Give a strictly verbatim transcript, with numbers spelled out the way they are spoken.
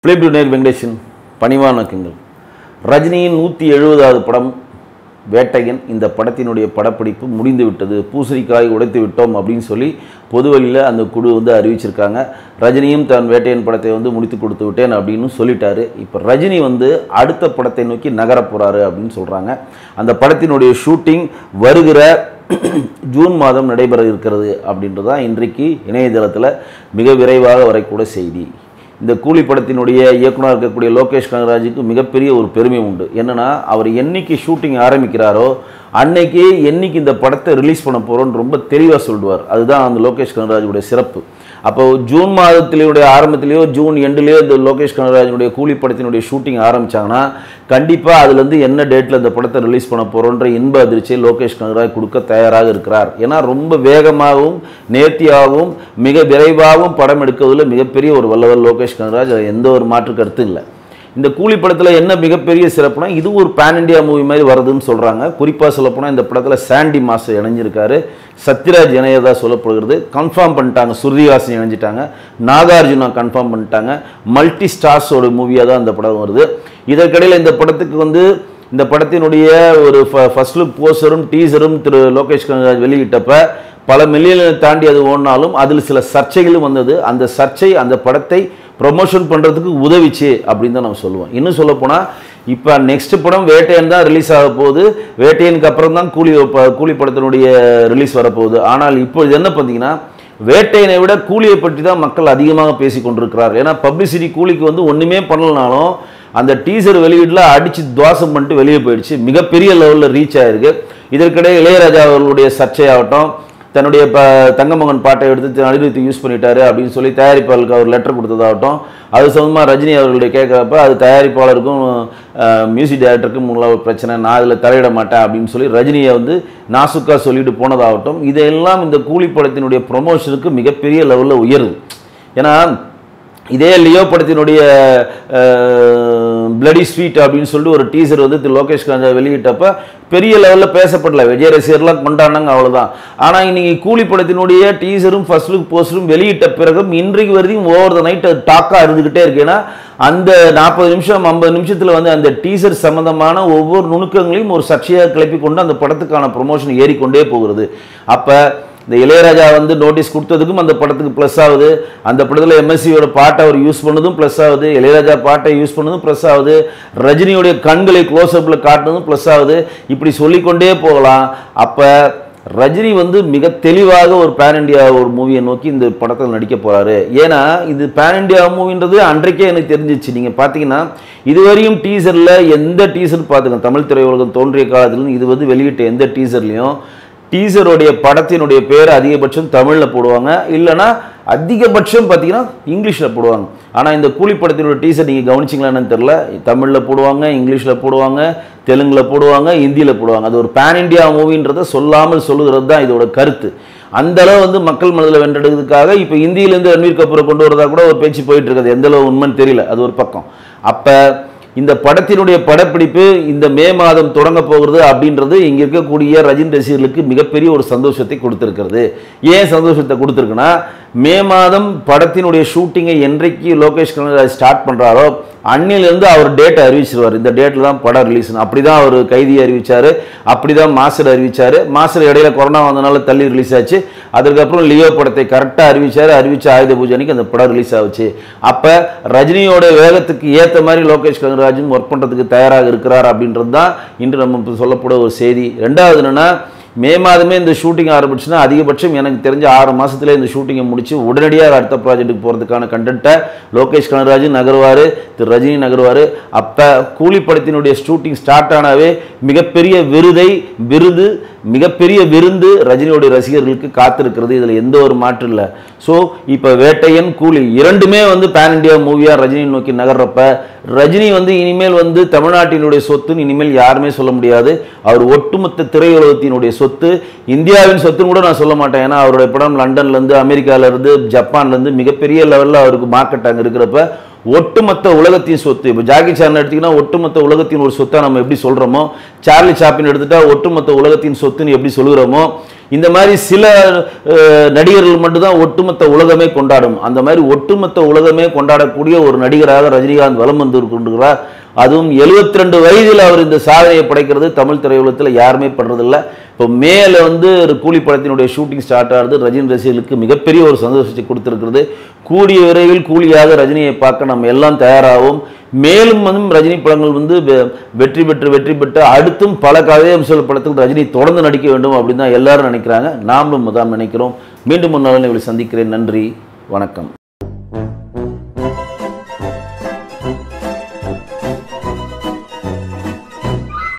Film டுடேர் Venkatesan பணிவானக்குங்கள். ரஜினியின் நூற்றி எழுபதாவது படம் வேட்டையன். இந்த படத்தினுடைய படப்பிடிப்பு முடிந்து விட்டது, பூசணிக்காய் உடைத்து விட்டோம் அப்படின்னு சொல்லி பொது வழியில் அந்த குழு வந்து அறிவிச்சிருக்காங்க. ரஜினியும் தன் வேட்டையன் படத்தை வந்து முடித்து கொடுத்து விட்டேன் அப்படின்னு சொல்லிட்டாரு. இப்போ ரஜினி வந்து அடுத்த படத்தை நோக்கி நகர போகிறாரு அப்படின்னு சொல்கிறாங்க. அந்த படத்தினுடைய ஷூட்டிங் வருகிற ஜூன் மாதம் நடைபெற இருக்கிறது அப்படின்றது தான் இன்றைக்கு இணையதளத்தில் மிக விரைவாக வரக்கூட செய்தி. இந்த கூலி படத்தினுடைய இயக்குனர் இருக்கக்கூடிய லோகேஷ் கனகராஜுக்கு மிகப்பெரிய ஒரு பெருமை உண்டு. என்னென்னா, அவர் என்னைக்கு ஷூட்டிங் ஆரம்பிக்கிறாரோ அன்னைக்கு என்னைக்கு இந்த படத்தை ரிலீஸ் பண்ண போகிறோன்னு ரொம்ப தெளிவாக சொல்லுவார். அதுதான் அந்த லோகேஷ் கனகராஜுடைய சிறப்பு. அப்போ ஜூன் மாதத்திலேயுடைய ஆரம்பத்திலேயோ ஜூன் எண்டுலேயோ இந்த லோகேஷ் கனகராஜனுடைய கூலி படத்தினுடைய ஷூட்டிங் ஆரம்பித்தாங்கன்னா கண்டிப்பாக அதுலேருந்து என்ன டேட்டில் இந்த படத்தை ரிலீஸ் பண்ண போகிறோன்ற இன்ப அதிர்ச்சியை லோகேஷ் கனகராஜ் கொடுக்க தயாராக இருக்கிறார். ஏன்னா ரொம்ப வேகமாகவும் நேர்த்தியாகவும் மிக விரைவாகவும் படம் எடுக்கிறதுல மிகப்பெரிய ஒரு வல்லவர் லோகேஷ் கனகராஜ். எந்த ஒரு மாற்று கருத்து இல்லை. இந்த கூலி படத்தில் என்ன மிகப்பெரிய சிறப்புனா, இது ஒரு பேன் இண்டியா மூவி மாதிரி வருதுன்னு சொல்கிறாங்க. குறிப்பாக சொல்லப்போனால் இந்த படத்தில் சாண்டி மாஸ்டர் இணைஞ்சிருக்காரு, சத்யராஜ் இணையதா சொல்லப்படுகிறது. கன்ஃபார்ம் பண்ணிட்டாங்க, ஸ்ருதிஹாசன் இணைஞ்சிட்டாங்க, நாகார்ஜுனா கன்ஃபார்ம் பண்ணிட்டாங்க. மல்டி ஸ்டார்ஸோட மூவியாக தான் இந்த படம் வருது. இதற்கிடையில் இந்த படத்துக்கு வந்து இந்த படத்தினுடைய ஒரு ஃபர்ஸ்ட் லுக் போஸ்டரும் டீசரும் திரு லோகேஷ் கனகராஜ் வெளியிட்டப்ப பல மில்லியனை தாண்டி அது ஓடினாலும் அதில் சில சர்ச்சைகளும் வந்தது. அந்த சர்ச்சை அந்த படத்தை ப்ரொமோஷன் பண்ணுறதுக்கு உதவிச்சு அப்படின்னு தான் நம்ம சொல்லுவோம். இன்னும் சொல்லப்போனால் இப்போ நெக்ஸ்ட் படம் வேட்டையன் தான் ரிலீஸ் ஆக போகுது. வேட்டையனுக்கு அப்புறம் தான் கூலி கூலி படத்தினுடைய ரிலீஸ் வரப்போகுது. ஆனால் இப்போ இது என்ன பார்த்தீங்கன்னா, வேட்டையனை விட கூலியை பற்றி தான் மக்கள் அதிகமாக பேசி கொண்டிருக்கிறார். ஏன்னா பப்ளிசிட்டி கூலிக்கு வந்து ஒன்றுமே பண்ணலனாலும் அந்த டீசர் வெளியீட்டில் அடித்து துவாசம் பண்ணிட்டு வெளியே போயிடுச்சு. மிகப்பெரிய லெவலில் ரீச் ஆகிருக்கு. இதற்கிடையே இளையராஜா அவர்களுடைய சர்ச்சையாகட்டும், தன்னுடைய ப தங்கமகன் பாட்டை எடுத்து அனிருத் யூஸ் பண்ணிட்டாரு அப்படின்னு சொல்லி தயாரிப்பாளருக்கு அவர் லெட்டர் கொடுத்ததாகட்டும், அது சம்பந்தமாக ரஜினி அவர்களுடைய கேட்குறப்ப அது தயாரிப்பாளருக்கும் மியூசிக் டைரக்டருக்கும் உள்ள ஒரு பிரச்சனை, நான் அதில் தலையிட மாட்டேன் அப்படின்னு சொல்லி ரஜினியை வந்து நாசுக்காக சொல்லிட்டு போனதாகட்டும், இதெல்லாம் இந்த கூலி படத்தினுடைய ப்ரொமோஷனுக்கு மிகப்பெரிய லெவலில் உயருது. ஏன்னா இதே லியோ படத்தினுடைய பிளடி ஸ்வீட் அப்படின்னு சொல்லிட்டு ஒரு டீசர் வந்து திரு லோகேஷ் கனகராஜ் வெளியிட்டப்ப பெரிய லெவலில் பேசப்படல, விஜய் ரசிகர்லாம் கொண்டாடினாங்க, அவ்வளோதான். ஆனால் இன்னைக்கு கூலி படத்தினுடைய டீசரும் ஃபர்ஸ்ட் லுக் போஸ்டரும் வெளியிட்ட பிறகும் இன்றைக்கு வரைக்கும் ஓவர் த நைட் டாக்காக இருந்துக்கிட்டே இருக்கு. ஏன்னா அந்த நாற்பது நிமிஷம் ஐம்பது நிமிஷத்தில் வந்து அந்த டீசர் சம்மந்தமான ஒவ்வொரு நுணுக்கங்களையும் ஒரு சர்ச்சையாக கிளப்பி கொண்டு அந்த படத்துக்கான ப்ரொமோஷன் ஏறிக்கொண்டே போகிறது. அப்போ இந்த இளையராஜா வந்து நோட்டீஸ் கொடுத்ததுக்கும் அந்த படத்துக்கு ப்ளஸ் ஆகுது. அந்த படத்தில் எம்எஸ்சியோட பாட்டை அவர் யூஸ் பண்ணதும் ப்ளஸ் ஆகுது, இளையராஜா பாட்டை யூஸ் பண்ணதும் ப்ளஸ் ஆகுது, ரஜினியோடைய கண்களை க்ளோஸ்அப்பில் காட்டுனதும் ப்ளஸ் ஆகுது. இப்படி சொல்லிக்கொண்டே போகலாம். அப்போ ரஜினி வந்து மிக தெளிவாக ஒரு பேன் இண்டியா ஒரு மூவியை நோக்கி இந்த படத்தில் நடிக்க போகிறாரு. ஏன்னா இது பேன் இண்டியா மூவின்றது அன்றைக்கே எனக்கு தெரிஞ்சிச்சு. நீங்கள் பார்த்தீங்கன்னா இதுவரையும் டீசரில் எந்த டீசர் பார்த்துக்கோங்க, தமிழ் திரையுலகம் தோன்றிய காலத்துலேருந்து இது வந்து வெளியிட்ட எந்த டீசர்லையும் டீசருடைய படத்தினுடைய பேர் அதிகபட்சம் தமிழில் போடுவாங்க, இல்லைனா அதிகபட்சம் பார்த்தீங்கன்னா இங்கிலீஷில் போடுவாங்க. ஆனால் இந்த கூலி படத்தினுடைய டீசர் நீங்கள் கவனிச்சிங்களான்னு தெரில, தமிழில் போடுவாங்க, இங்கிலீஷில் போடுவாங்க, தெலுங்கில் போடுவாங்க, ஹிந்தியில் போடுவாங்க. அது ஒரு பேன் இண்டியா மூவின்றதை சொல்லாமல் சொல்லுகிறது தான் இதோட கருத்து. அந்த அளவு வந்து மக்கள் மனதில் வென்றெடுக்கிறதுக்காக இப்போ ஹிந்தியிலேருந்து ரன்வீர் கபூரை கொண்டு வரதா கூட ஒரு பேச்சு போயிட்டு இருக்குது. எந்த அளவு உண்மைன்னு தெரியல, அது ஒரு பக்கம். அப்போ இந்த படத்தினுடைய படப்பிடிப்பு இந்த மே மாதம் தொடங்க போகிறது அப்படின்றது இங்கே இருக்கக்கூடிய ரஜினி ரசிகர்களுக்கு மிகப்பெரிய ஒரு சந்தோஷத்தை கொடுத்துருக்கிறது. ஏன் சந்தோஷத்தை கொடுத்துருக்குன்னா, மே மாதம் படத்தினுடைய ஷூட்டிங்கை என்றைக்கு லோகேஷ் கனகராஜ் ஸ்டார்ட் பண்ணுறாரோ அன்னிலிருந்து அவர் டேட்டை அறிவிச்சிருவார். இந்த டேட்டில் தான் படம் ரிலீஸ். அப்படி தான் அவர் கைதியை அறிவித்தார், அப்படி தான் மாஸ்டர் அறிவித்தார். மாஸ்டர் இடையில கொரோனா வந்தனால தள்ளி ரிலீஸ் ஆச்சு. அதற்கப்புறம் லியோ படத்தை கரெக்டாக அறிவித்தார். அறிவித்த ஆயுத பூஜை அன்னைக்கு அந்த படம் ரிலீஸ் ஆச்சு. அப்போ ரஜினியோட வேகத்துக்கு ஏற்ற மாதிரி லோகேஷ் கனகராஜும் ஒர்க் பண்ணுறதுக்கு தயாராக இருக்கிறார் அப்படின்றது தான் இன்று நம்ம சொல்லப்பட ஒரு செய்தி. ரெண்டாவது என்னென்னா, மே மாதமே இந்த ஷூட்டிங் ஆரம்பிச்சுன்னா அதிகபட்சம் எனக்கு தெரிஞ்ச ஆறு மாதத்துல இந்த ஷூட்டிங்கை முடிச்சு உடனடியாக அடுத்த ப்ராஜெக்ட்டுக்கு போகிறதுக்கான கண்டென்ட்டை லோகேஷ் கனகராஜ் நகர்வார், திரு ரஜினி நகர்வார். அப்போ கூலி படத்தினுடைய ஷூட்டிங் ஸ்டார்ட் ஆனாவே மிகப்பெரிய விருதை விருது மிகப்பெரிய விருந்து ரஜினியோடைய ரசிகர்களுக்கு காத்திருக்கிறது. இதில் எந்த ஒரு மாற்று இல்லை. ஸோ இப்போ வேட்டையன் கூலி இரண்டுமே வந்து பேன் இண்டியா மூவியாக ரஜினி நோக்கி நகர்றப்ப ரஜினி வந்து இனிமேல் வந்து தமிழ்நாட்டினுடைய சொத்துன்னு இனிமேல் யாருமே சொல்ல முடியாது. அவர் ஒட்டுமொத்த திரையுலகத்தினுடைய சொத்து சொத்து, இந்தியாவின் சொத்துன்னு கூட நான் சொல்ல மாட்டேன். ஏன்னா அவருடைய படம் லண்டன்லேருந்து, அமெரிக்காவிலேருந்து, ஜப்பான்லேருந்து மிகப்பெரிய லெவலில் அவருக்கு மார்க்கெட் அங்கே இருக்கிறப்ப ஒட்டுமொத்த உலகத்தின் சொத்து. இப்போ ஜாக்கி சான் எடுத்திங்கன்னா ஒட்டுமொத்த உலகத்தின் ஒரு சொத்தை நம்ம எப்படி சொல்கிறோமோ, சார்லி சாப்பின் எடுத்துட்டா ஒட்டுமொத்த உலகத்தின் சொத்துன்னு எப்படி சொல்கிறோமோ, இந்த மாதிரி சில நடிகர்கள் மட்டும்தான் ஒட்டுமொத்த உலகமே கொண்டாடும். அந்த மாதிரி ஒட்டுமொத்த உலகமே கொண்டாடக்கூடிய ஒரு நடிகராக ரஜினிகாந்த் வலம் வந்து கொண்டிருக்கிறார். அதுவும் எழுபத்தி ரெண்டு வயதில் அவர் இந்த சாதனையை படைக்கிறது தமிழ் திரையுலகத்தில் யாருமே பண்றதில்லை. இப்போ மேலே வந்து கூலி படத்தினுடைய ஷூட்டிங் ஸ்டார்ட் ஆகுது. ரஜினி ரசிகர்களுக்கு மிகப்பெரிய ஒரு சந்தோஷத்தை கொடுத்திருக்கிறது. கூடிய விரைவில் கூலியாக ரஜினியை பார்க்க நம்ம எல்லாம் தயாராகும். மேலும் வந்து ரஜினி படங்கள் வந்து வெற்றி பெற்று வெற்றி பெற்று அடுத்தும் பல கதையம்ச படத்தில் ரஜினி தொடர்ந்து நடிக்க வேண்டும் அப்படின்னு தான் எல்லாரும் நினைக்கிறாங்க. நாமளும் தான் நினைக்கிறோம். மீண்டும் ஒரு நாள் சந்திக்கிறேன். நன்றி, வணக்கம்.